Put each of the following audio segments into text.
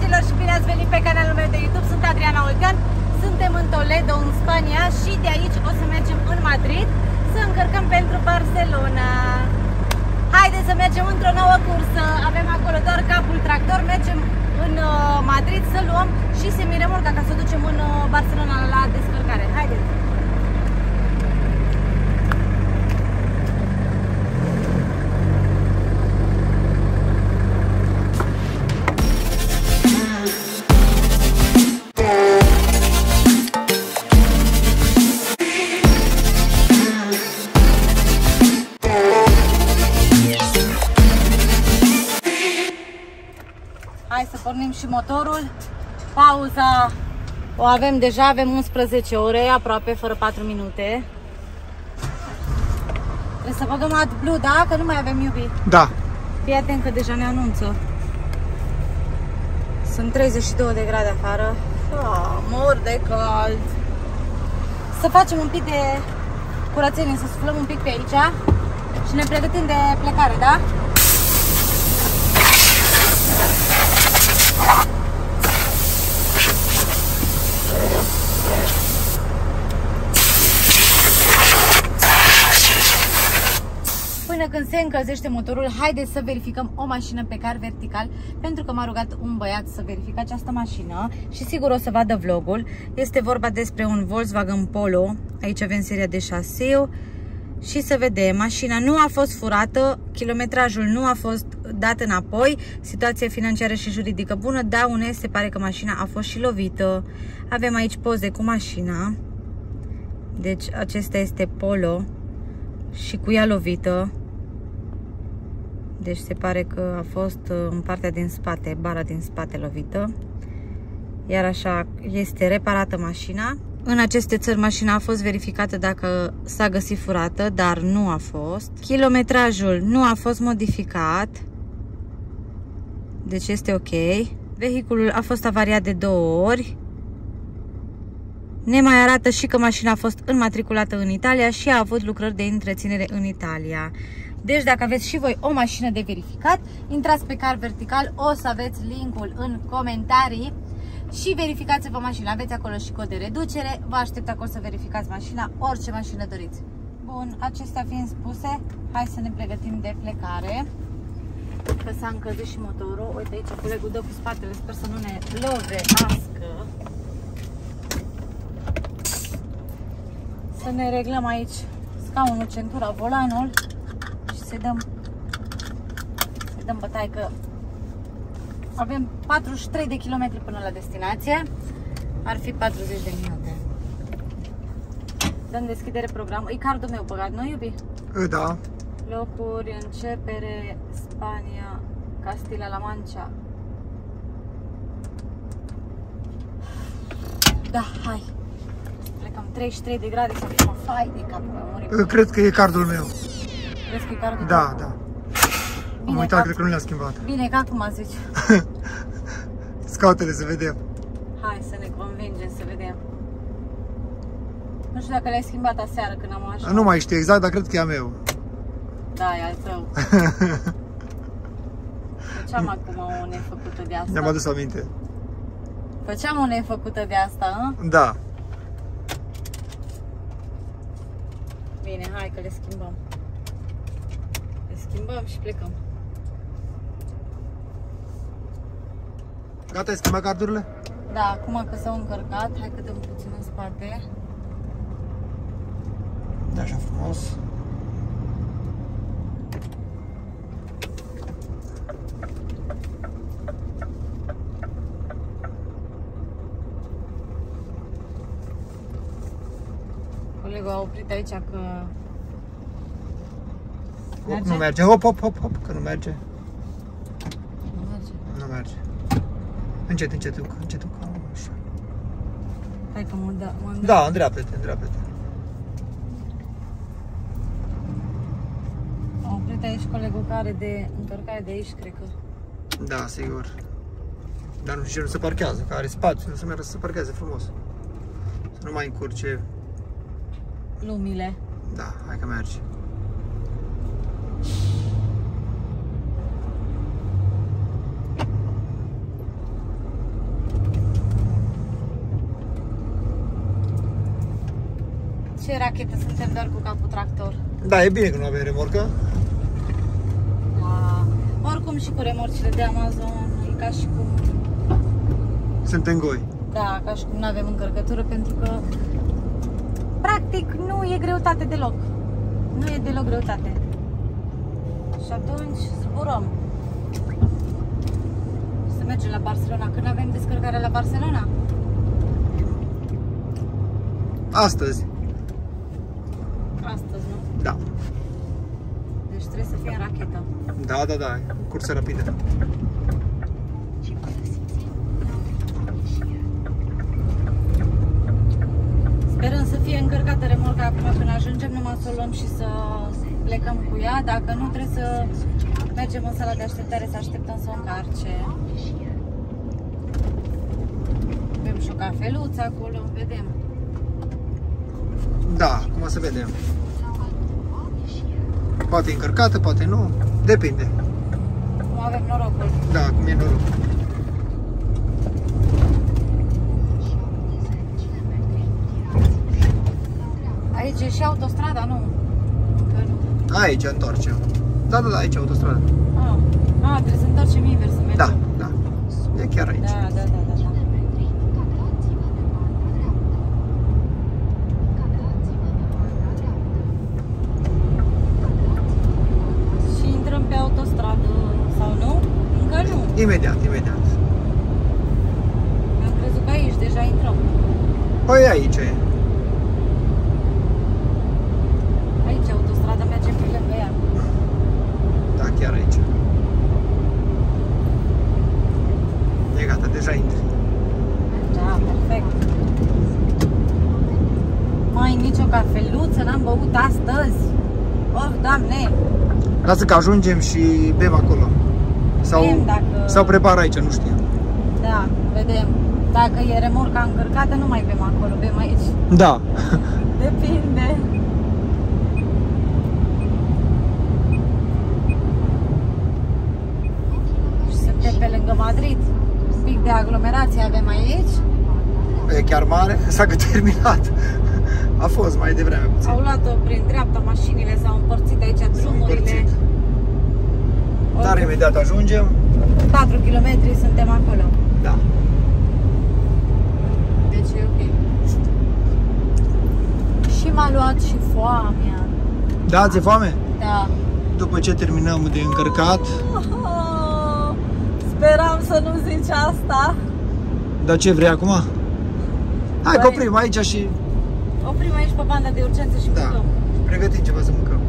dragilor, și bine ați venit pe canalul meu de YouTube. Sunt Adriana Oltean, suntem în Toledo, în Spania, și de aici o să mergem în Madrid să încărcăm pentru Barcelona. Haideți să mergem într-o nouă cursă. Avem acolo doar capul tractor. Mergem în Madrid să luăm și semiremolca ca să o ducem în Barcelona la descărcare. Haideți! Hai să pornim și motorul. Pauza o avem deja, avem 11 ore, aproape, fără 4 minute. Trebuie să băgăm AdBlue, da? Că nu mai avem, iubi. Da. Fii atent că deja ne anunță. Sunt 32 de grade afară. Mor de cald. Să facem un pic de curățenie, să suflăm un pic pe aici și ne pregătim de plecare, da? Până când se încălzește motorul, haideți să verificăm o mașină pe car vertical, pentru că m-a rugat un băiat să verific această mașină și sigur o să vadă vlogul. Este vorba despre un Volkswagen Polo. Aici avem seria de șaseu și să vedem, mașina nu a fost furată, kilometrajul nu a fost dat înapoi, situația financiară și juridică bună, daune, se pare că mașina a fost și lovită. Avem aici poze cu mașina, deci acesta este Polo și cu ea lovită. Deci se pare că a fost în partea din spate, bara din spate lovită. Iar așa este reparată mașina. În aceste țări mașina a fost verificată dacă s-a găsit furată, dar nu a fost. Kilometrajul nu a fost modificat, deci este ok. Vehiculul a fost avariat de 2 ori. Ne mai arată și că mașina a fost înmatriculată în Italia și a avut lucrări de întreținere în Italia. Deci dacă aveți și voi o mașină de verificat, intrați pe car vertical, o să aveți linkul în comentarii și verificați-vă mașina. Aveți acolo și cod de reducere. Vă aștept acolo să verificați mașina, orice mașină doriți. Bun, acestea fiind spuse, hai să ne pregătim de plecare, că s-a încălzit și motorul. Uite, aici colegul dă cu spatele, sper să nu ne lovească. Să ne reglăm aici scaunul, centura, volanul și să dăm bătaie, că avem 43 de kilometri până la destinație. Ar fi 40 de minute. Dăm deschidere program. E cardul meu băgat, nu, iubi? Da. Locuri, începere, Spania, Castilla-La Mancha. Da, hai. Plecăm 33 de grade, să fim fai de capul meu. Cred că e cardul meu. Crezi că e cardul Da, tău? da. Bine, Am uitat, cred că nu le-a schimbat. Bine, că acum zici. Scautele să vedem. Hai să ne convingem, să vedem. Nu știu dacă le-ai schimbat aseară când am așa. Nu mai știu exact, dar cred că e a meu. Da, e al tău. Făceam acum o nefăcută de asta. Mi-am adus aminte. Făceam o nefăcută de asta, hă? Da. Bine, hai că le schimbăm. Le schimbăm și plecăm. Gata, ai schimbat cardurile? Da, acum că s-au încărcat, hai că dăm puțin în spate. Da, așa frumos. Colegul a oprit aici că... Nu merge, hop, hop, hop, hop, că nu merge. Nu merge. Nu merge. Încet, încet, încet, așa. Hai că mă îndreaptă. Da, îndreaptă-te, îndreaptă-te. A oprit aici colegul care de încărcare de aici, cred că. Da, sigur. Dar nu știu ce, nu se parchează, că are spațiu, nu se merge să se parcheze frumos. Să nu mai încurce. Lumile. Da, hai că merge. Ce rachetă, suntem doar cu capul tractor. Da, e bine că nu avem remorcă. Da. Oricum și cu remorcile de Amazon, e ca și cum... Suntem goi. Da, ca și cum nu avem încărcătură, pentru că practic nu e greutate deloc. Nu e deloc greutate. Și atunci zburăm. Să mergem la Barcelona. Când avem descărcarea la Barcelona? Astăzi. Astăzi, nu? Da. Deci trebuie să fie în rachetă. Da, cursă rapidă. Sperăm să fie încărcată remorca acum când ajungem, numai să o luăm și să plecăm cu ea. Dacă nu, trebuie să mergem în sala de așteptare să așteptăm să o încarce. Avem și o cafeluță acolo, vedem. Da, acum o să vedem. Poate e încărcată, poate nu. Depinde. Cum avem norocul. Da, cum e noroc. Aici e și autostrada, nu? Încă nu. Aici întoarcem. Da, aici e autostrada. Trebuie să întoarcem invers, să mergem. Da. E chiar aici. Da. Și intrăm pe autostradă, sau nu? Încă nu. Imediat. Am crezut că aici deja intrăm. Păi aici e. Aici autostrada merge pe lângă ea. Da, chiar aici. E gata, deja intri. Da, perfect. Mai nicio cafeluță n-am băut astăzi. Oh, Doamne! Lasă că ajungem și bem acolo. Sau prepar aici, nu știu. Da, vedem. Dacă e remorca încărcată, nu mai bem acolo, bem aici. Da. Depinde. Și suntem pe lângă Madrid. Un pic de aglomerație avem aici. E chiar mare. S-a terminat. A fost mai devreme puțin. Au luat-o prin dreapta, mașinile s-au împărțit aici, drumurile. Dar imediat ajungem. 4 km suntem acolo. Da. Deci e ok. Și m-a luat și foamea. Da, ți-e foame? Da. După ce terminăm de încărcat. Speram să nu zici asta. Dar ce vrei acum? Hai că oprim aici și... Oprim aici pe banda de urgență și mâncăm. Pregătim ceva să mâncăm.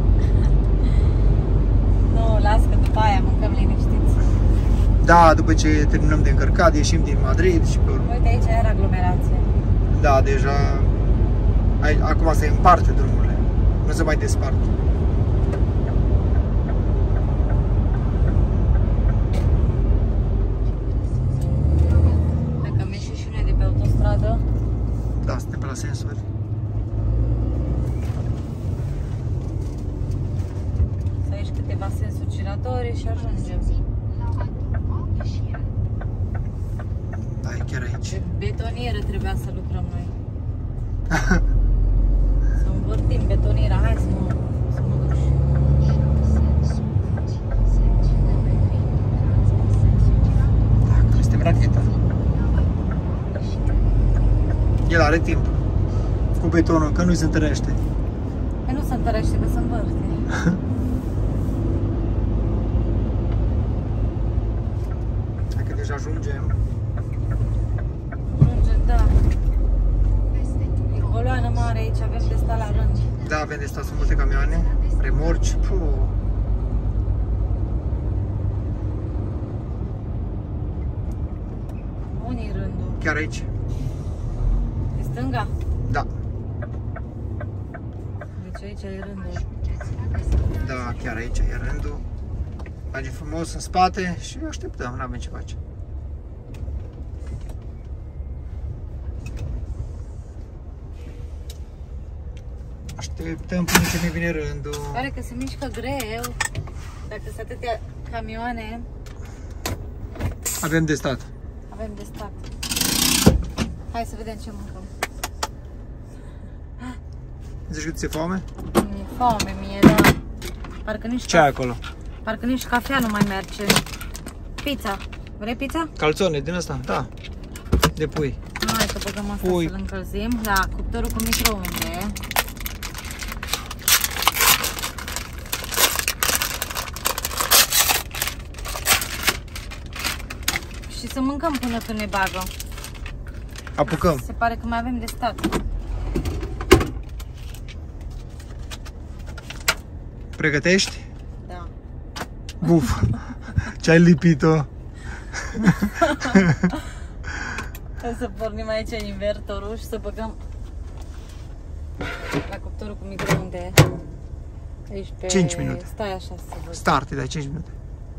Nu, las că după aia mâncăm liniștiți. Da, după ce terminăm de încărcat, ieșim din Madrid și pe urmă. Uite, aici era aglomerație. Da, deja... Acum se împarte drumurile. Nu se mai despart. Dacă am ieșit și noi de pe autostradă. Da, suntem pe la sensuri. Să ieși câteva sensuri giratorii și ajungem. Da, e chiar aici. Pe betonieră trebuia să lucrăm noi. Să învârtim betoniera. Hai să mă duc și... Da, suntem racheta. El are timp. Cu betonul, că nu se întărește. Că nu se întărește, că se învârte. Hai că deja ajungem. Da. E coloană mare aici, avem de stat la rând. Da, avem de stat, sunt multe camioane, remorci. Unii rândul. Chiar aici? Pe stânga? Da. Deci aici e rândul. Da, chiar aici e rândul. Mergem frumos în spate și așteptăm, n-avem ce face. Așteptăm până ce ne vine rândul. Pare că se mișcă greu. Dacă sunt atâtea camioane. Avem de stat. Avem de stat. Hai să vedem ce mâncăm. Zici că ți-e foame? Mi-e foame mie, da. Parcă nici Ce ai acolo? Parcă nici cafea nu mai merge. Pizza. Vrei pizza? Calzone din asta? Da. De pui. Hai că băgăm asta Pui. să-l încălzim. Da, cuptorul cu microunde. Și să mâncăm până când ne bagă. Apucăm. Se pare că mai avem de stat. Pregătești? Da. Buf. Ce-ai lipit-o? O să pornim aici invertorul și să băgăm la cuptorul cu microunde. Aici pe... 5 minute. Stai așa să văd. Start, îi dai 5 minute.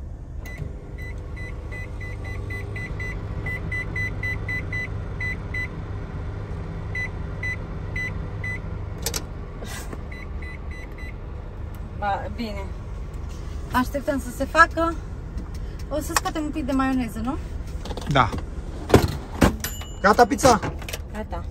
Ba, bine. Așteptăm să se facă. O să scoatem un pic de maioneză, nu? Da. Gata pizza? Gata.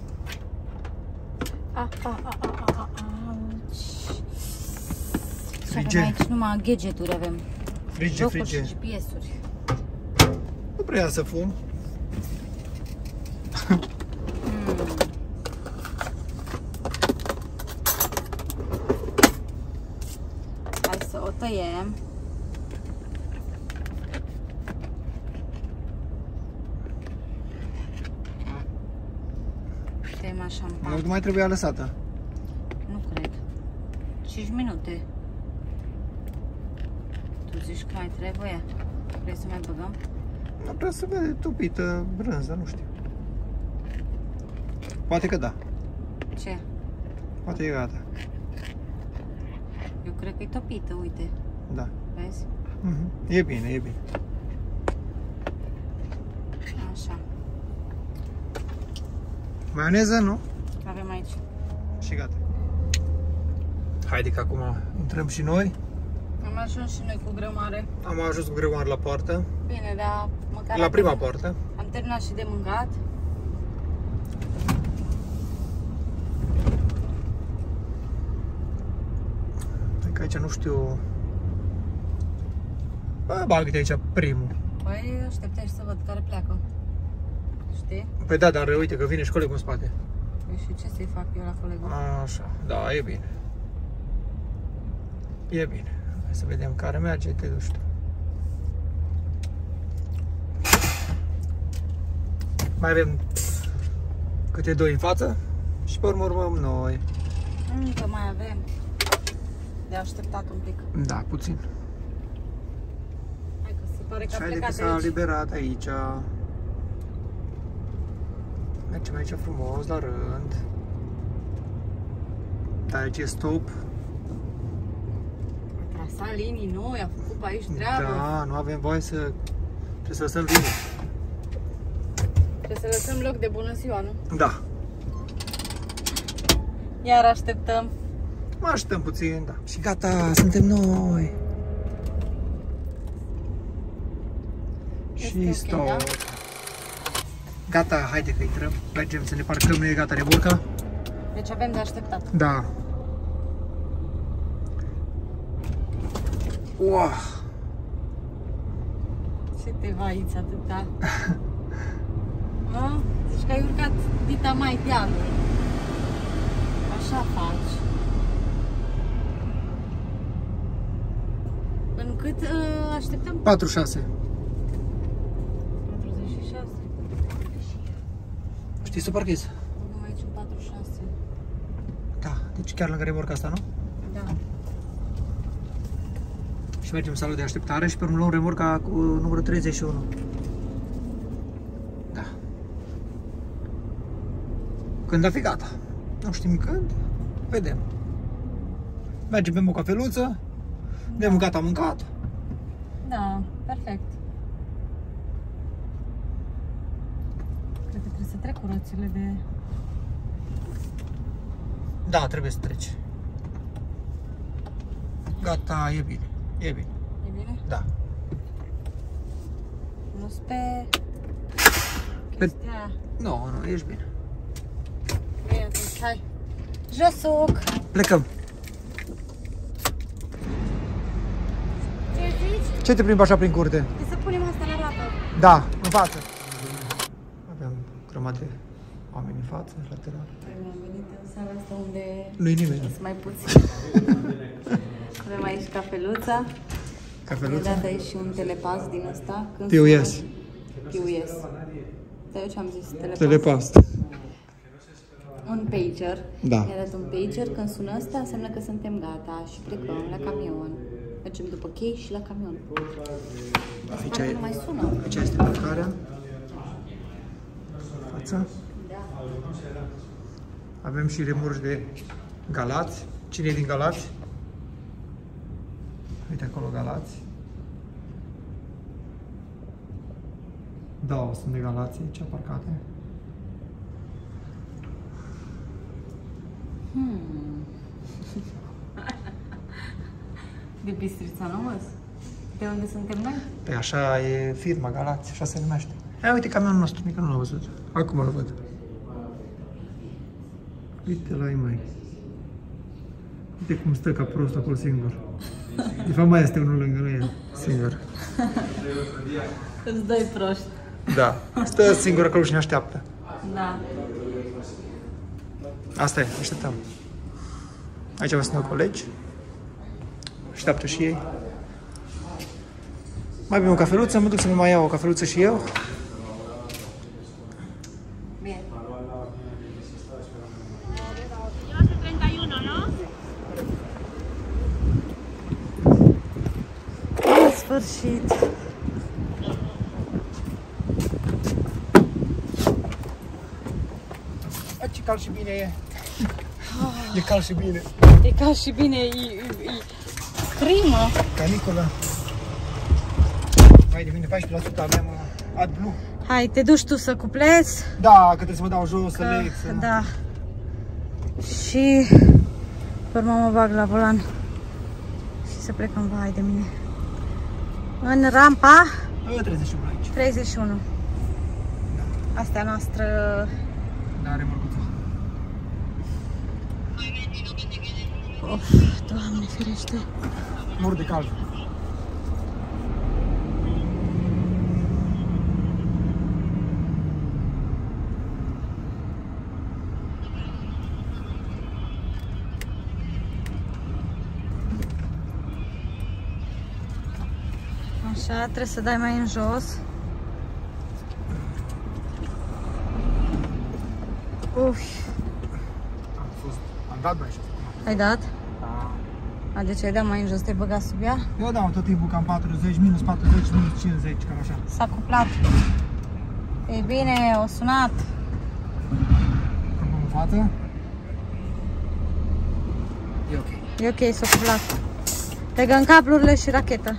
Și avem aici numai gadgeturi avem. Jocuri și GPS-uri. Nu prea să fum. Hai să o tăiem. Tăiem așa în pat. Nu mai trebuia lăsată. Nu cred. 5 minute. Tu zici că mai trebuie? Vrei să mai băgăm? Nu prea să vede topită brânză, nu știu. Poate că da. Ce? Poate e gata. Eu cred că e topită, uite. Da. Vezi? E bine, e bine. Așa. Maioneză, nu? Avem aici. Și gata. Haide că acum intrăm și noi. Am ajuns și noi cu grămare. Am ajuns cu greu mare la poartă. Bine, dar măcar La prima poartă. am terminat și de mâncat. Că aici nu știu. Bă, bagă-te aici primul. Păi așteptai să văd care pleacă. Știi? Păi da, dar uite că vine și colegul în spate. Păi și ce să-i fac eu la colegul? Așa, da, e bine. E bine. Hai să vedem care merge, te duci tu. Mai avem câte doi în față și pe urmă urmăm noi. Încă mai avem de așteptat un pic. Da, puțin. Hai că se pare că Și a haide că plecat s-a aici. liberat aici. Mergem aici frumos, la rând. Da, aici e stop. A trasat linii noi, a făcut pe aici treabă. Da, nu avem voie să... Trebuie să lăsăm linii. Trebuie să lăsăm loc de bună ziua, nu? Da. Iar așteptăm. Mai așteptăm puțin, da. Și gata, suntem noi. Și Este ok, stop. da? Gata, haide că intrăm. Mergem să ne parcăm, nu e gata remorca. Deci avem de așteptat. Da. Wow. Ce te vaiți atâta? Nu? Zici că ai urcat dita mai dealul. Așa faci. În cât așteptăm? 46. 46. Știi să parchezi? Avem aici un 46. Da, deci chiar lângă remorca asta, nu? Da. Și mergem în sală de așteptare și pe urmă luăm remorca cu numărul 31. Da. Când a fi gata. Nu știm când. Vedem. Mergem pe o cafeluță. De mâncat am mâncat. Da, perfect. Cred că trebuie să trec cu roțile de... Da, trebuie să treci. Gata, e bine. E bine. E bine? Da. Nu-s pe... chestia aia. Nu, nu, ești bine. Bine, atunci, hai. Josuc! Plecăm. Ce zici? Ce te plimbi așa prin curte? Să punem asta la roată. Da, în față. Avem grămadă de oameni în față, lateral. Am venit în sala asta unde Nu-i nimeni. sunt mai puțin. Avem aici cafeluța. Cafeluța? Mi-a dat aici și un telepas din ăsta. POS. POS. Dar eu ce am zis? Telepas. Un pager. Da. Mi-a dat un pager. Când sună ăsta, înseamnă că suntem gata și plecăm la camion. Mergem după chei și la camion. Aici, Nu mai sună. aici este parcarea. Fața. Da. Avem și remorci de Galați. Cine e din Galați? Uite acolo Galați. Da, sunt de Galați aici parcate. De Bistrița Nouă? De unde suntem noi? Păi așa e firma Galați, așa se numește. Ia uite camionul nostru, mică nu l-am văzut. Acum îl văd. Uite la ei, mai. Uite cum stă ca prost acolo singur. De fapt mai este unul lângă el, singur. Îți dai proști. Da, stă singur acolo și ne așteaptă. Da. Asta e, așteptăm. Aici vă sunt colegi. Așteaptă și ei. Mai bem o cafeluță, mă duc să mă mai iau o cafeluță și eu. Bine. 31, ¿no? În sfârșit. Ce cald și bine e. E cald și bine. E ca și bine, e crimă. Caniculă. Mai de mine 14% aveam AdBlue. Hai, te duci tu să cuplezi. Da, că trebuie să mă dau jos, să leg, să... Da. Și pe urmă mă bag la volan și să plecăm, vai de mine. În rampa 31 aici. 31. Asta noastră. Da, remorcuța. Of, Doamne ferește. Mor de cald. Așa, trebuie să dai mai în jos. Uf, Am dat mai jos. ai dat? Da. A, deci ai dat mai în jos, te-ai băgat sub ea? Eu dau tot timpul cam 40, minus 40, minus 50, cam așa. S-a cuplat. E bine, o sunat. În față. E ok. E ok, s-a cuplat. Legăm cablurile și racheta.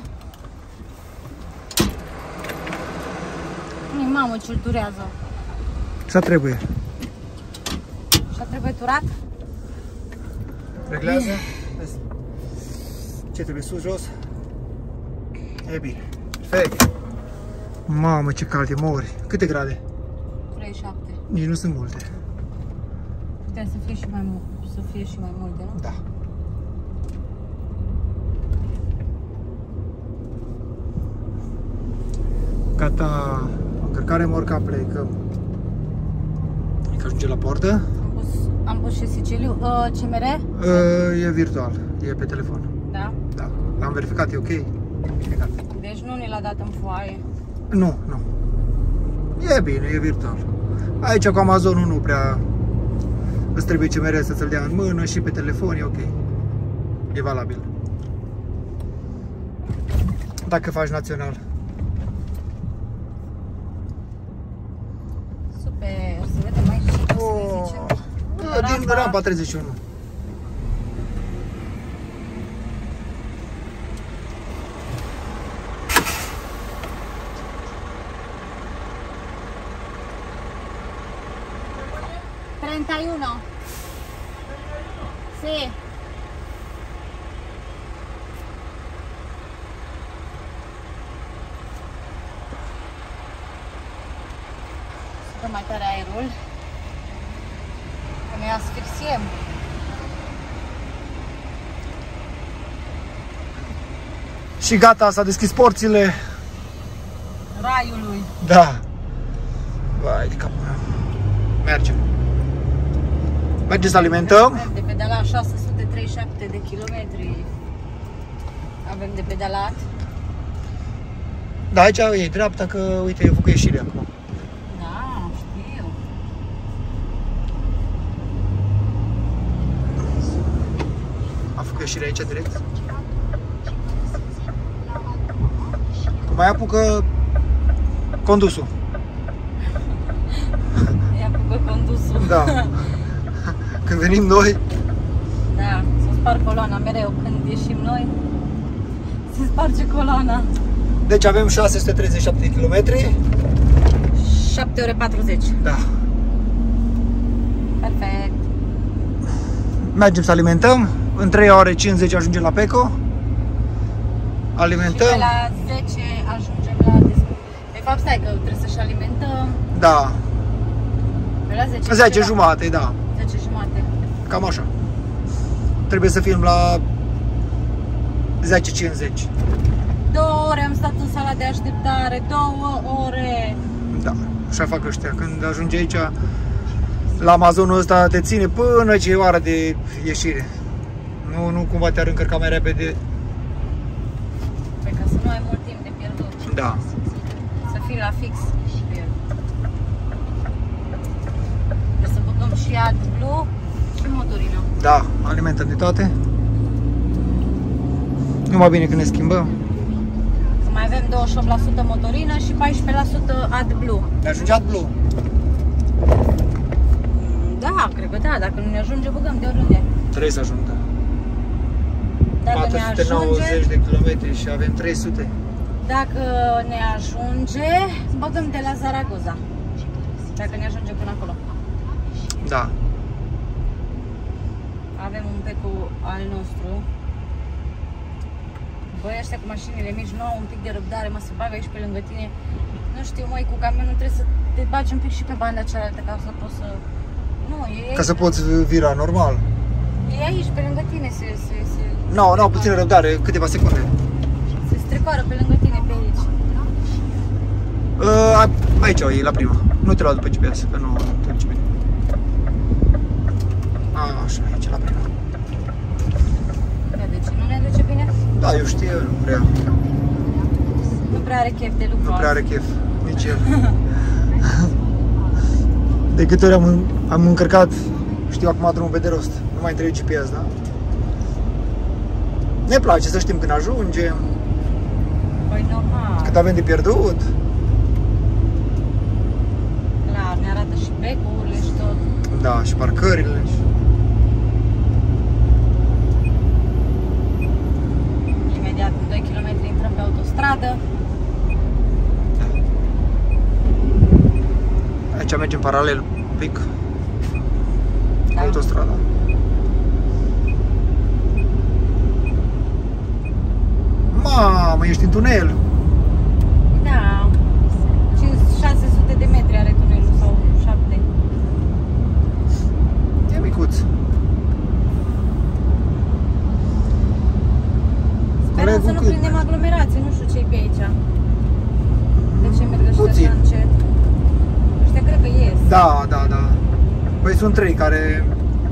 Mamă, ce-l durează. Așa trebuie. Și-a trebuie turat? Reglează. Vezi ce trebuie, sus, jos. E bine. Perfect. Mamă, ce cald e, mori. Câte grade? 37. Nici nu sunt multe. Putea să fie și mai mult, să fie și mai multe, nu? Da. Gata, încărcare morca, plecăm. E că ajunge la poartă? Am pus și Siciliu. CMR? E virtual, e pe telefon. Da. Da, l-am verificat, e ok. E gata. Deci nu ne l-a dat în foaie. Nu, nu. E bine, e virtual. Aici cu Amazonul nu prea îți trebuie CMR să ți-l dea în mână și pe telefon e ok. E valabil. Dacă faci național. Super, să vedem aici ce o să ne zicem. Din rampa 31. Sí. Să dăm mai tare aerul. Că ne asfixiem. Și gata, s-a deschis porțile. Raiului. Da. Vai de capul meu. Mergem. Mergem să alimentăm. Avem de pedalat 637 de kilometri. Avem de pedalat. Da, aici e dreapta că, uite, eu făcut ieșire acum. Da, știu. Am făcut ieșire aici direct. Cum mai apucă condusul. I-a făcut condusul. Da. Când venim noi. Da, se sparg coloana mereu. Când ieșim noi, se sparge coloana. Deci avem 637 de kilometri. 7 ore 40. Da. Perfect. Mergem să alimentăm. În 3 ore 50 ajungem la Peco. Alimentăm. Și pe la 10 ajungem la De fapt, stai că trebuie să-și alimentăm. Da. Pe la 10. 10 jumate, da. 10 jumate. Cam așa. Trebuie să fim la 10:50. 2 ore am stat în sala de așteptare. 2 ore. Da, așa fac ăștia. Când ajungi aici, la Amazonul ăsta te ține până ce e ora de ieșire. Nu cumva te-ar încărca mai repede. Păi ca să nu ai mult timp de pierdut. Da. Să fii la fix pe el. Trebuie să băgăm și AdBlue și motorină. Da, alimentăm de toate. Numai bine că ne schimbăm. Că mai avem 28% motorină și 14% AdBlue. Ne ajunge AdBlue? Da, cred că da, dacă nu ne ajunge, băgăm de oriunde. Trebuie să ajungă. Dacă 490 ne ajunge, de kilometri și avem 300. dacă ne ajunge, băgăm de la Zaragoza. Dacă ne ajunge până acolo. Da. Avem un Peco al nostru. Băi, ăștia cu mașinile mici nu au un pic de răbdare, mă, se bagă aici pe lângă tine. Nu știu, măi, cu camionul trebuie să te bagi un pic și pe banda cealaltă ca să poți să... Nu, e Ca să poți vira normal. E aici, pe lângă tine, Nu, puțină răbdare, câteva secunde. se strecoară pe lângă tine, pe aici. Aici e la prima. Nu te lua după GPS, că nu te duce bine. Așa, aici la prima. Ia, de ce nu ne duce bine? Da, eu știu, nu prea. Nu prea are chef de lucru. Nu prea are chef, nici el. De câte ori am încărcat, știu acum drumul pe de rost. Nu mai trebuie GPS, da? Ne place să știm când ajungem, Păi normal. cât avem de pierdut. Clar, ne arată și becurile și tot. Da, și parcările. Imediat, în 2 km intrăm pe autostradă. Aici mergem paralel un pic. Da. Autostrada. Mamă, ești în tunel. Da. 600 de metri are tunelul sau 7. E micuț. Sperăm să nu prindem aglomerație, nu știu ce-i pe aici. De ce merg ăștia Puțin. așa încet? Ăștia cred că ies. Da. Păi sunt 3 care...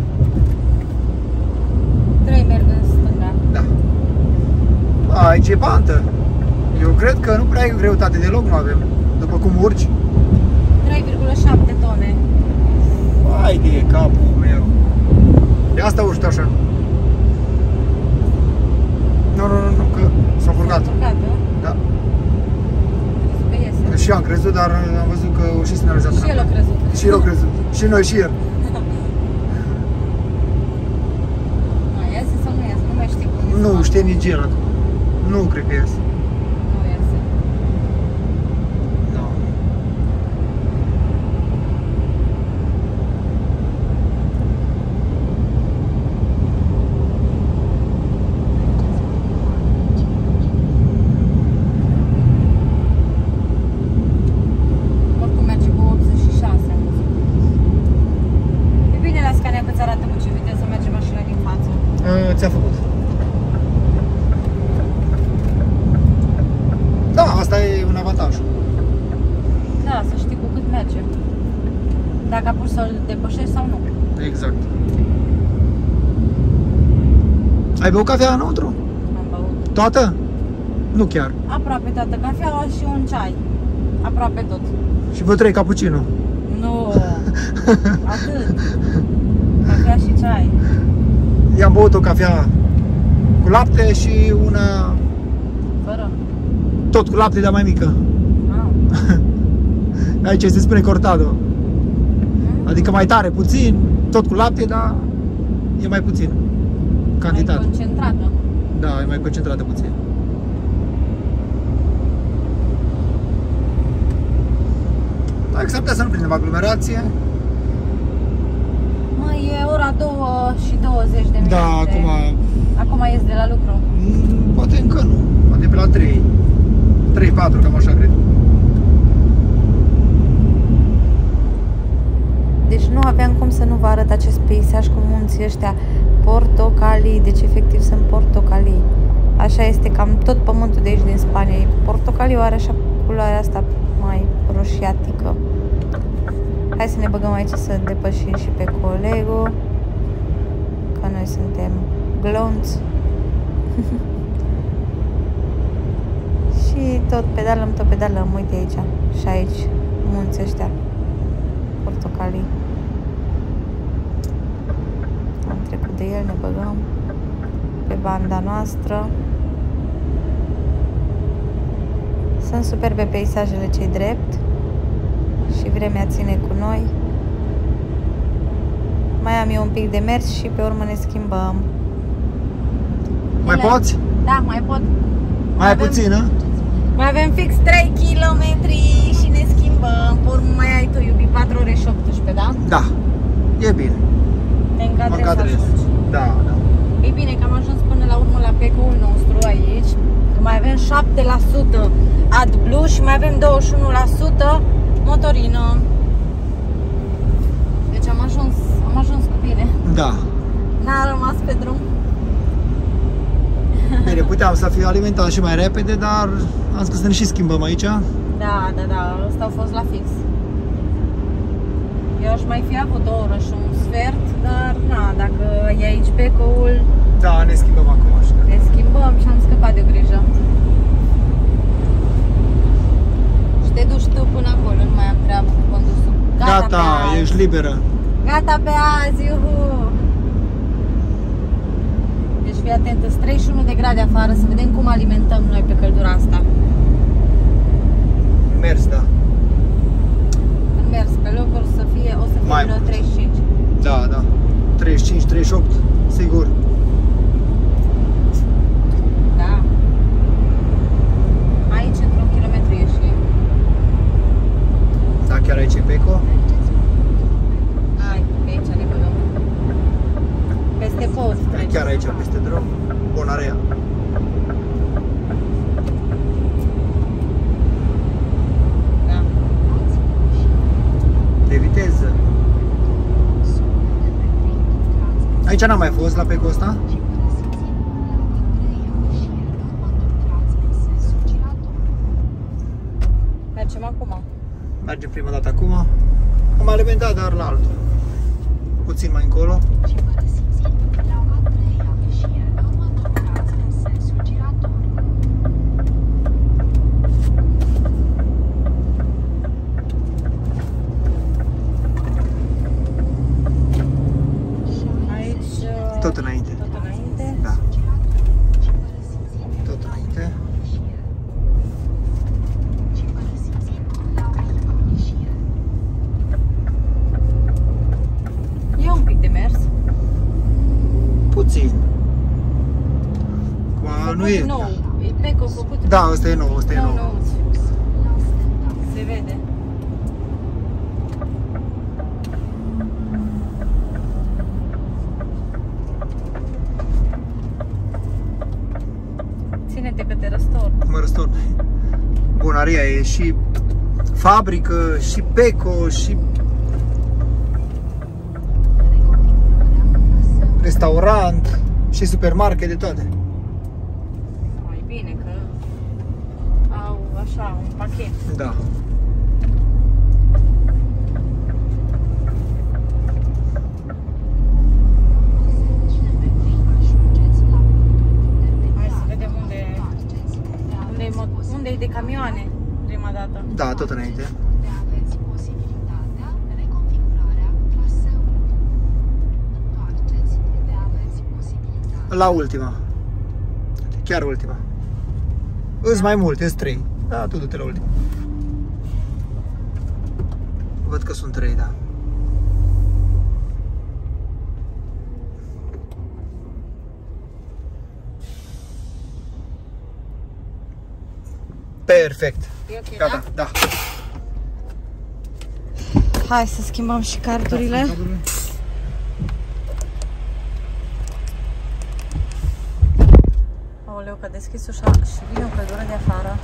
3 merg în stânga. Da. Aici e pantă. Eu cred că nu prea e greutate deloc, nu avem. După cum urci. 3,7 tone. Hai de capul meu. De asta urci așa. Nu, că s-a furcat. Urcat, nu? Da. Crezut că iese. Și eu am crezut, dar am văzut că o și semnalizat. Și el a crezut. Și el a crezut. Și noi și el. Mai iese sau nu iese? Nu mai știu cum Nu știe nici el acum. Nu cred că iese. Nu iese. Da. Oricum merge cu 86, am văzut. E bine la Scania că ți arată cu ce viteză merge mașina din față. Ți-a făcut. face. Dacă apuci să-l depășești sau nu. Exact. Ai băut cafea înăuntru? Am băut. Toată? Nu chiar. Aproape toată cafeaua și un ceai. Aproape tot. Și vă 3 cappuccino. Nu. Atât. Cafea și ceai. I-am băut o cafea cu lapte și una Fără. tot cu lapte, dar mai mică. Ah. Aici se spune cortado. Adică mai tare, puțin, tot cu lapte, dar e mai puțin cantitate. Mai concentrată. Da, e mai concentrată puțin. Dacă s-ar putea să nu prindem aglomerație. Mai e ora 2 și 20 de minute. Da, Acum ies de la lucru. Poate încă nu. Poate pe la 3, 3-4, cam așa cred. Deci nu aveam cum să nu vă arăt acest peisaj cu munții ăștia portocalii. Deci efectiv sunt portocalii. Așa este cam tot pământul de aici din Spania. E portocaliu, are așa culoarea asta mai roșiatică. Hai să ne băgăm aici să depășim și pe colegul. Că noi suntem glonți. Și tot pedalăm, uite aici. Și aici, munții ăștia portocalii. Am trecut de el, ne băgăm pe banda noastră. Sunt superbe peisajele cei drept și vremea ține cu noi. Mai am eu un pic de mers și pe urmă ne schimbăm. Mai poți? Da, mai pot. Mai puțină? Mai avem fix 3 km și ne schimbăm. Pe urmă mai ai tu, iubi, 4 ore și 18, da? Da, e bine. Te încadrezi. Mă încadrez. Da, da. E bine că am ajuns până la urmă la pecoul nostru aici. Că mai avem 7% AdBlue și mai avem 21% motorină. Deci am ajuns cu bine. Da. N-a rămas pe drum. Bine, puteam să fiu alimentat și mai repede, dar am zis că să ne și schimbăm aici. Da, ăsta a fost la fix. Eu aș mai fi avut 2 ore și un sfert, dar na, dacă e aici pecoul, Da, ne schimbăm acum așa. ne schimbăm și am scăpat de grijă. Și te duci tu până acolo, nu mai am treabă cu condusul. Gata, ești liberă. Gata pe azi, iuhu! Deci fii atent, sunt 31 de grade afară, să vedem cum alimentăm noi pe căldura asta. Mers, da. În mers, pe locuri să fie, o să fie Mai vreo mult. 35. Da, da. 35, 38, sigur. Da. Aici, într-un kilometru ieși. Da, chiar aici e Peco. Hai, pe aici ne băgăm. Peste post trece. Chiar aici, peste drum. Bonarea. Da. De viteză. Aici n-am mai fost la Peco ăsta. Mergem acum. Mergem prima dată acum. Am alimentat, dar la altul. Puțin mai încolo. Aici... Tot înainte. Tot înainte. Da. Tot înainte. E un pic de mers. Puțin. Nu e. Nou. E Peco făcut. Da, ăsta e nou, ăsta e nou. Nou. Se vede. Ține-te că te răstorni. Mă răstorn. Bunaria e și fabrică, și Peco, și restaurant, și supermarket, de toate. Mai bine că au așa un pachet. Da. Da, tot înainte. Aveți posibilitatea reconfigurarea traseului. Întoarceți unde aveți posibilitatea. La ultima. Chiar ultima. Îs mai multe, îs 3. Da, tu du-te la ultima. Văd că sunt 3, da. Perfect. E ok, Gata, da. Hai să schimbăm și cardurile. Aoleu, că a deschis ușa și vine o căldură de afară.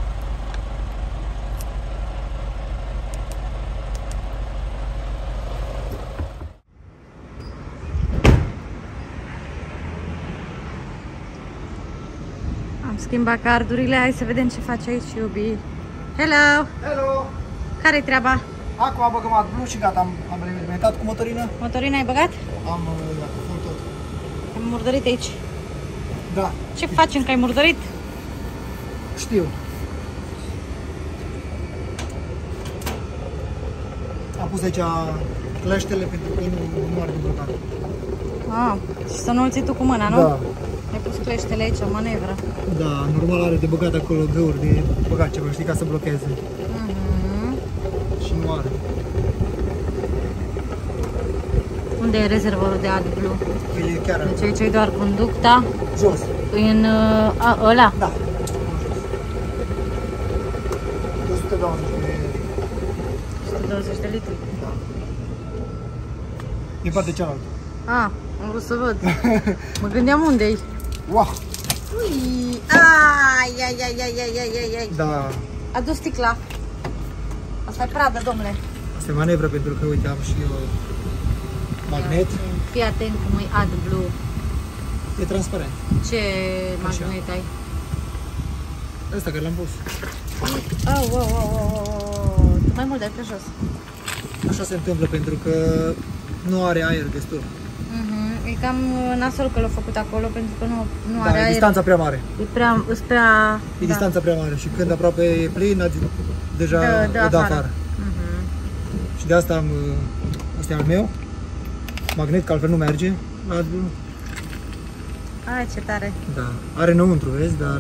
Am schimbat cardurile, hai să vedem ce face aici, iubi. Hello! Hello! Care-i treaba? Acum am băgat AdBlue și gata, am alimentat cu motorină. Motorina ai băgat? Am făcut tot. Am murdărit aici. Da. Ce facem că ai murdărit? Știu. Am pus aici cleștele pentru că nu are de blocat. Ah, și să nu-l ții tu cu mâna, nu? Da. Ai pus cleștele aici, o manevră. Da, normal are de băgat acolo găuri de băgat ceva, știi, ca să blocheze. Și nu are. Unde e rezervorul de AdBlue? El e chiar Deci aici e doar conducta. jos. În ăla? Da. 120 de... 120 de litri. Da. E partea cealaltă. Ah, am vrut să văd. Mă gândeam unde-i. Wow! Ui! Ai. Da. Adu sticla. Asta e pradă, domnule. Asta e manevră pentru că, uite, am și eu magnet. Fii atent cum e AdBlue. E transparent. Ce magnet ai? Ăsta care l-am pus. Mai mult de pe jos. Așa se întâmplă pentru că nu are aer destul. E cam nasol că l-a făcut acolo pentru că nu Da, are e aer. distanța prea mare. E prea... E distanța prea mare și când aproape e plin, deja o dă afară. Și de asta am, ăsta e al meu, magnet, că altfel nu merge. Ai, ce tare. Da, are înăuntru, vezi, dar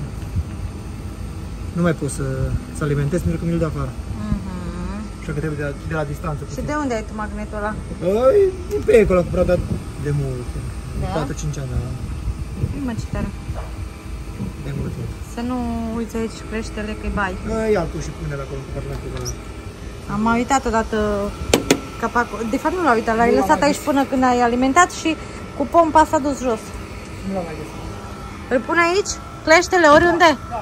nu mai pot să alimentez pentru că mi-l dă afară. Așa că trebuie de la distanță. Și de unde ai tu magnetul ăla? E pe acolo, am cumpărat de mult. Da? 4-5 ani, da. Mă, ce tare. De mult timp. Să nu uiți aici creștele că-i bai. Ia tu și pune-l acolo cu parlamentul ăla. Am mai uitat odată capacul. De fapt nu l-ai uitat, l-ai lăsat aici până când ai alimentat și cu pompa s-a dus jos. Nu l-am mai găsit. Îl pun aici? Cleștele oriunde? Da.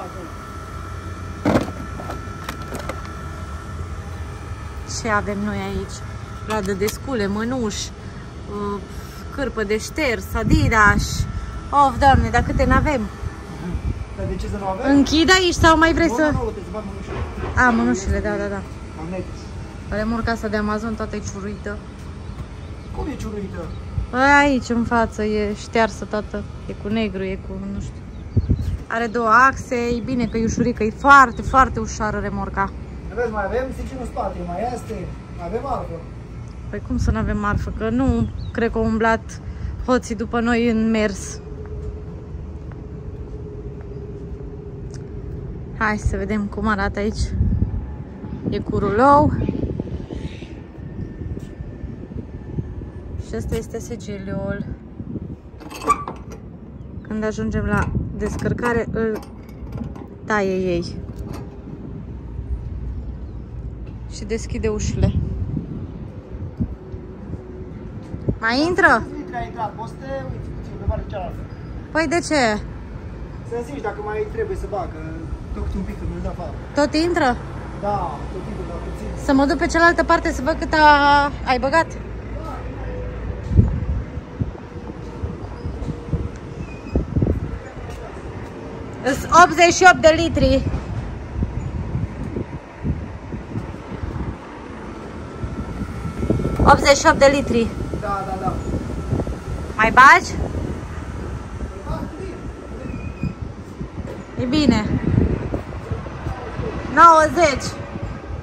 Ce avem noi aici? Ladă de scule, mănuși, cârpă de șters, Adidas. Of, Doamne, dar câte n-avem? Dar de ce să nu avem? Închid aici sau mai vrei să... Nu, trebuie să bag mănușile. A, mănușile, da. Magnet. Remorca asta de Amazon, toată e ciuruită. Cum e ciuruită? Aici în față e ștearsă toată. E cu negru, e cu, nu știu. Are două axe, e bine că e ușurică, e foarte, foarte ușoară remorca. Vezi, mai avem sicin în spate, mai este, avem marfă. Păi cum să nu avem marfă? Că nu cred că au umblat hoții după noi în mers. Hai să vedem cum arată aici. E cu rulou. Și ăsta este sigiliul. Când ajungem la descărcare, îl taie ei. Și deschide ușile. Mai intră? Litri a intrat, poți să te uiți puțin pe partea cealaltă. Păi de ce? Să zici dacă mai trebuie să bagă, tot un pic când îl dă afară. Tot intră? Da, tot timpul, dar puțin. Să mă duc pe cealaltă parte să văd cât ai băgat? Sunt 88 de litri. de litri. Da. Mai bagi? E bine. 90.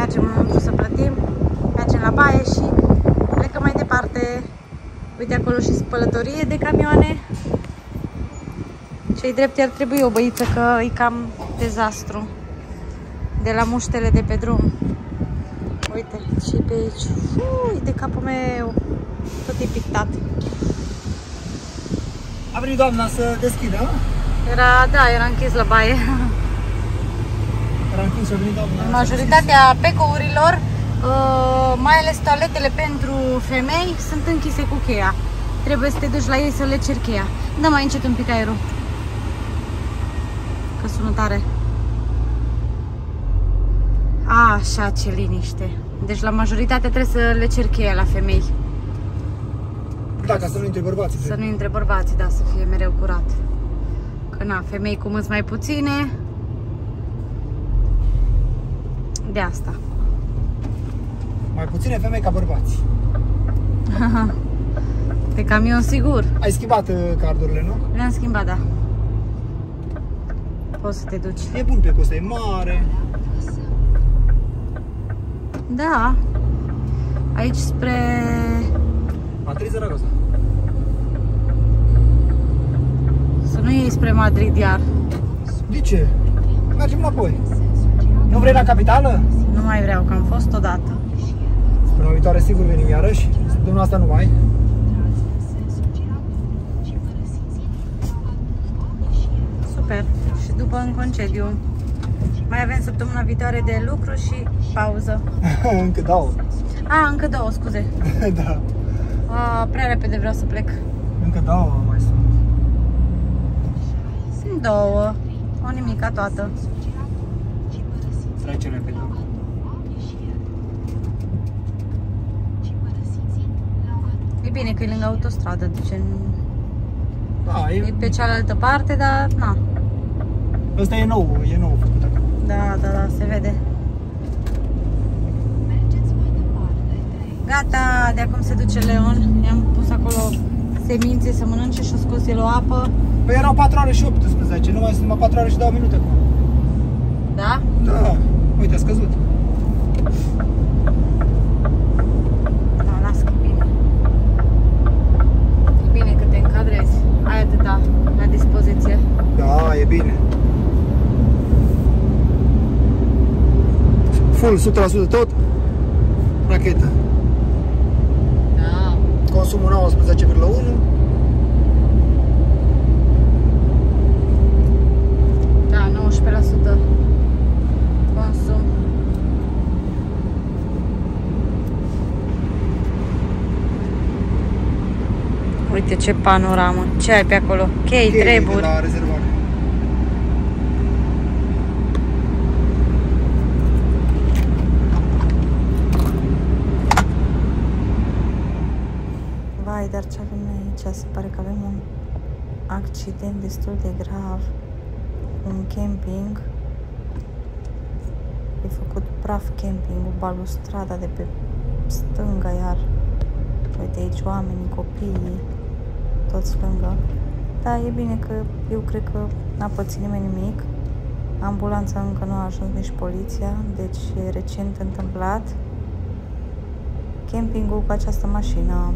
facem înăuntru să plătim, mergem la baie și plecăm mai departe. Uite acolo și spălătorie de camioane. Ce-i drept, ar trebui o băiță, că e cam dezastru de la muștele de pe drum. Uite, și pe aici. Ui, de capul meu. Tot e pictat. A venit doamna să deschidă, a? Era închis la baie. Era închis și a venit doamna. Majoritatea pecourilor, mai ales toaletele pentru femei, sunt închise cu cheia. Trebuie să te duci la ei să le ceri cheia. Dă mai încet un pic aerul, că sună tare. Așa, ce liniște. Deci la majoritate trebuie să le cer cheia la femei. Da, ca să nu intre bărbații. Să nu intre bărbații, da, să fie mereu curat. Că na, femei cum îți mai puține. De asta. Mai puține femei ca bărbați. Pe camion sigur. Ai schimbat cardurile, nu? Le-am schimbat, da. Poți să te duci. E bun pe costa, e mare. Da. Aici spre... Madrid, Zaragoza. Să nu iei spre Madrid iar. De ce? Mergem înapoi. Nu vrei la capitală? Nu mai vreau, că am fost odată. Săptămâna viitoare sigur venim iarăși. Săptămâna asta nu mai. Super. Și după în concediu. Mai avem săptămâna viitoare de lucru și pauză. Încă două. Încă două, scuze. Da. Prea repede vreau să plec. Încă două mai sunt. Sunt două. O nimica toată. Trece repede. E bine că e lângă autostradă, deci Da, e pe cealaltă parte, dar na. Ăsta e nou făcut acum. Da, se vede. Gata, de acum se duce Leon. I-am pus acolo semințe să mănânce și-a scos el o apă. Păi erau 4 ore și 18, nu mai sunt numai 4 ore și 2 minute acum. Da? Da, uite, a scăzut. Da, las că e bine. E bine că te încadrezi. Ai atâta la dispoziție. Da, e bine. Full, 100% tot. Rachetă. Da. Consumul 19,1. Da, 19% consum. Uite ce panoramă. Ce ai pe acolo? Chei, treburi. La rezervare. Vai, dar ce avem noi aici? Se pare că avem un accident destul de grav. Un camping. E făcut praf camping-ul, balustrada de pe stânga iar. Uite aici oamenii, copiii, toți lângă. Da, e bine că eu cred că n-a pățit nimeni nimic. Ambulanța încă nu a ajuns, nici poliția, deci e recent întâmplat. Campingul cu această mașină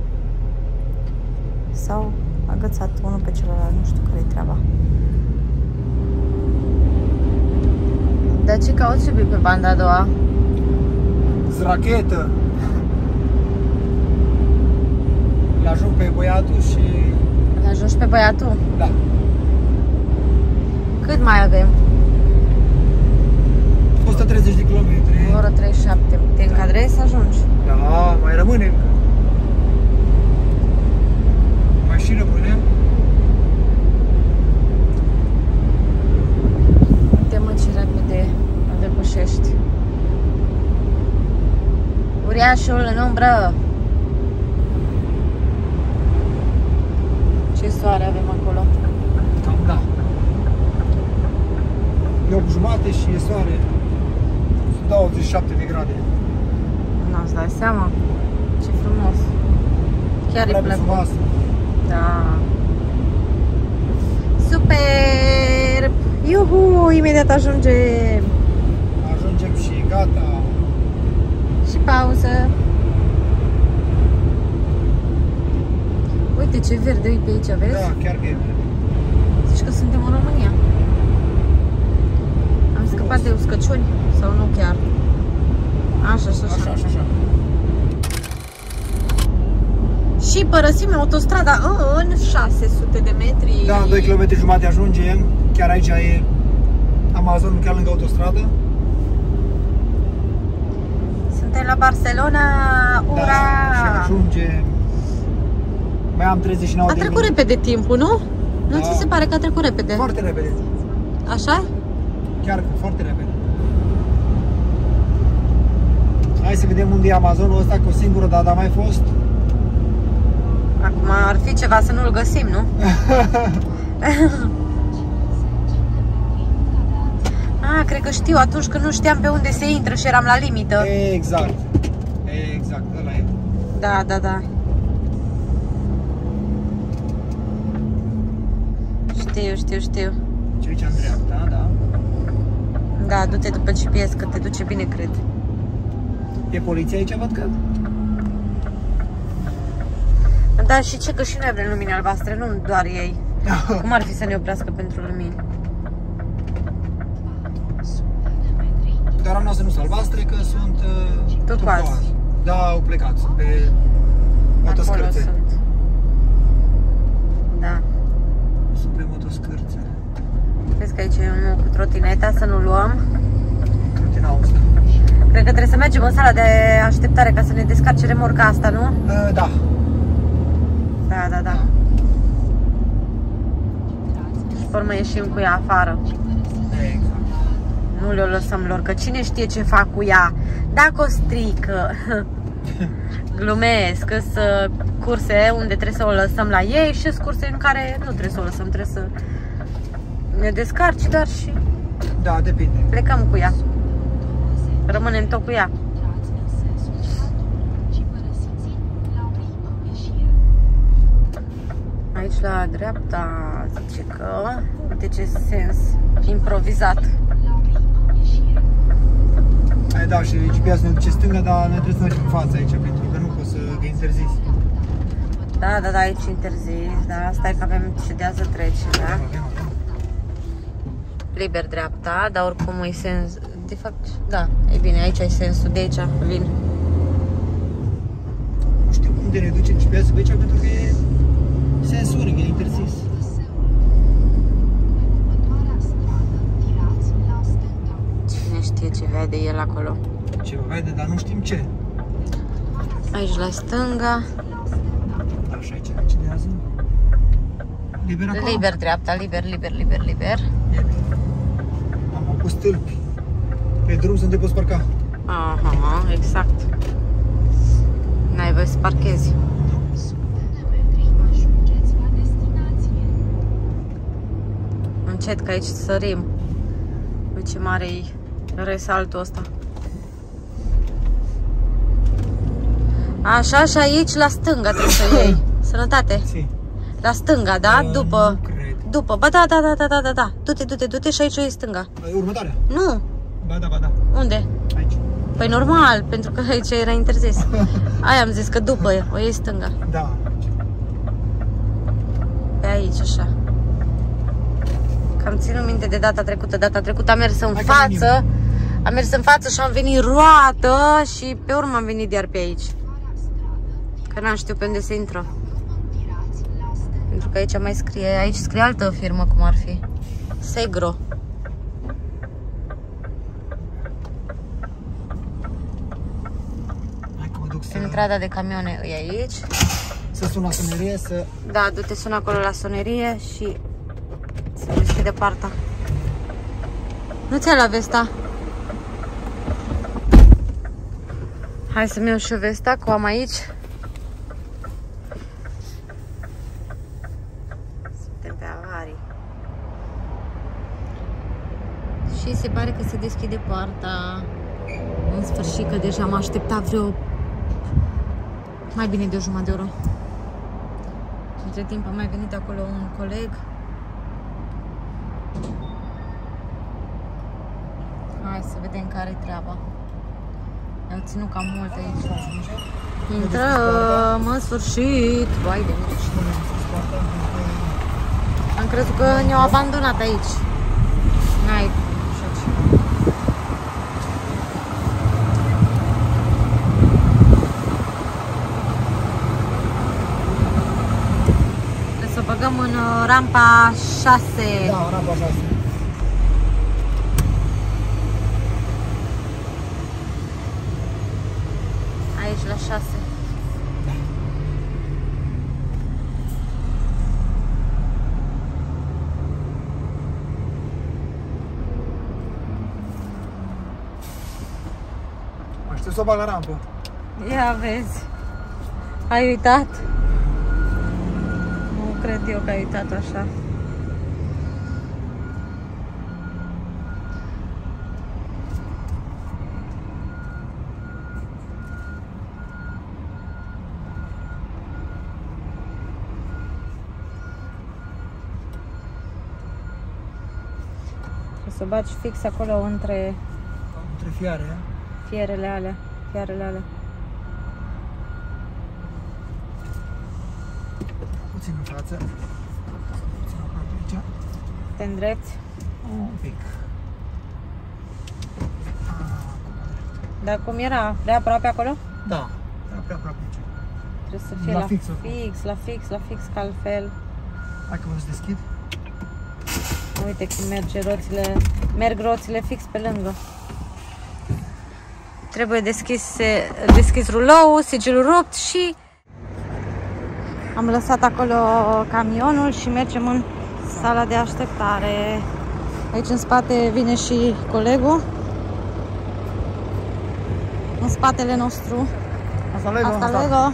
s-au agățat unul pe celălalt, nu știu care-i treaba. Dar ce cauți iubit pe banda a doua? Rachetă. L-ajung pe băiatul și... L-ajungi pe băiatul? Da. Cât mai avem? 130 de kilometri. O oră 37. Te încadrezi să ajungi? Da, mai rămâne încă. Mașină punem. Uite-mă ce repede o depășești. Uriașul în umbră. Ce soare avem acolo. Cam da. E 8:30 și e soare. 27 de grade. Nu-ți dai seama? Ce frumos. Chiar îi plăcut. Frumoasă. Da. Super! Iuhu! Imediat ajungem! Ajungem și gata. pauză. Uite ce verde e pe aici, vezi? Da, chiar că e verde. Zici că suntem în România. Am scăpat de uscăciuni sau nu chiar? Așa. Și părăsim autostrada în 600 de metri. Da, în 2 km jumate ajungem. Chiar aici e Amazon, chiar lângă autostradă. Suntem la Barcelona, ura! Da, și ajungem. Mai am 39 de minute. A trecut repede timpul, nu? Nu Da. ți se pare că a trecut repede? Foarte repede. Așa? Chiar că foarte repede. Hai să vedem unde e Amazonul ăsta, că o singură dată a mai fost. Acum ar fi ceva să nu-l găsim, nu? Cred că știu, atunci când nu știam pe unde se intră și eram la limită. Exact, ăla e. Da. Știu. Ce aici în dreapta, da? Da, du-te după GPS, că te duce bine, cred. E poliția aici, văd că? Da, și ce, că și noi avem lumini albastre, nu doar ei. Cum ar fi să ne oprească pentru lumini? Dar am noastre nu sunt albastre, că sunt turcoaze. Da, au plecat, sunt pe motoscârțe. Sunt. Da. Sunt pe motoscârțe. Vezi că aici e unul cu trotineta, să nu luăm. Trotina asta. Cred că trebuie să mergem în sala de așteptare ca să ne descarce remorca asta, nu? Da. Da. Și pe urmă ieșim cu ea afară. Exact. Nu le-o lăsăm lor, că cine știe ce fac cu ea. Dacă o strică. Glumesc, că sunt curse unde trebuie să o lăsăm la ei și sunt curse în care nu trebuie să o lăsăm, trebuie să ne descarci doar și Da, depinde. plecăm cu ea. Rămânem tot cu ea. Aici la dreapta zice că, uite ce sens improvizat. Hai, da, și GPS ne duce stânga, dar noi trebuie să mergem în față aici, pentru că nu poți să interzis. Da, aici interzis, da, stai că avem cedează trecerea. Liber dreapta, dar oricum e sens, de fapt, da, e bine, aici e sensul, de aici vin. Nu știu unde ne duce GPS-ul pe aici, pentru că e sens unic, e interzis. Cine știe ce vede el acolo. Ce vede, dar nu știm ce. Aici la stânga. Da, și aici ne cedează. Liber acolo? Liber dreapta, liber. E bine. Am pus stâlpi. Pe drum să nu te poți parca. Aha, exact. N-ai voie să parchezi. Încet, că aici sărim. Uite ce mare-i resaltul ăsta. Așa, și aici la stânga trebuie să iei. Sănătate. Si. La stânga, da? După. Nu cred. După. Ba da. Du-te și aici o iei stânga. Următoarea? Nu. Ba da. Unde? Aici. Păi normal, pentru că aici era interzis. Aia am zis că după o iei stânga. Da. Pe aici, așa. Că am ținut minte de data trecută. Data trecută am mers în față. Am mers în față și am venit roată și pe urmă am venit iar pe aici. Că n-am știut pe unde se intră. Pentru că aici mai scrie, aici scrie altă firmă, cum ar fi. Segro. Hai că mă duc să... Entrada de camioane e aici. Să sun la sonerie, să... Da, du-te, sună acolo la sonerie și să deschide partea. Nu ți-ai la vesta? Hai să-mi iau și vesta, că o am aici. Suntem pe avarii. Și se pare că se deschide poarta. În sfârșit, că deja am așteptat vreo mai bine de o jumătate de oră. Între timp a mai venit acolo un coleg. Hai să vedem care-i treaba. Ne-au ținut cam mult aici. Intrăm în sfârșit. Vai de mine. Am crezut că ne-au abandonat aici. N-ai. Trebuie să băgăm în rampa 6. Da, rampa 6. Aici la 6. Aștept să o bag la rampă. Ia vezi. Ai uitat? Nu cred eu că ai uitat așa. Să bagi fix acolo între Fiare. fierele alea. Puțin în față. Puțin aproape aici. Te îndrepți. Un pic. Dar cum era? Prea aproape acolo? Da, era prea aproape aici. Trebuie să fie La la fix, la fix, că altfel. Hai că vă să deschid. Uite cum merg roțile fix pe lângă. Trebuie deschis ruloul, sigilul rupt și am lăsat acolo camionul și mergem în sala de așteptare. Aici în spate vine și colegul. În spatele nostru. Asta Lego. Asta Lego.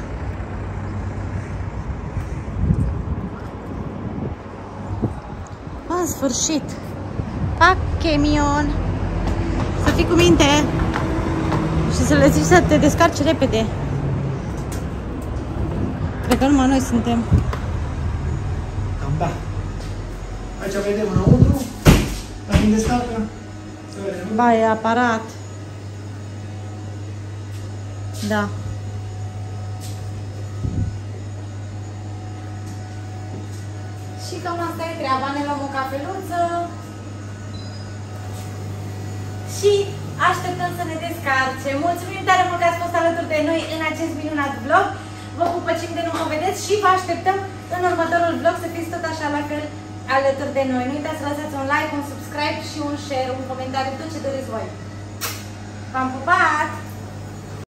În sfârșit. Pac camion. Să fii cu minte și să le zici să te descarci repede. Cred că numai noi suntem. Cam da. Aici vedem înăuntru. Dacă îmi descarcă. Ba, e aparat. Da. Și cam asta e treaba, ne luăm o cafeluță și așteptăm să ne descarce. Mulțumim tare mult că ați fost alături de noi în acest minunat vlog. Vă pupăcim de nu mă vedeți și vă așteptăm în următorul vlog să fiți tot așa la fel alături de noi. Nu uitați să lăsați un like, un subscribe și un share, un comentariu, tot ce doriți voi. V-am pupat!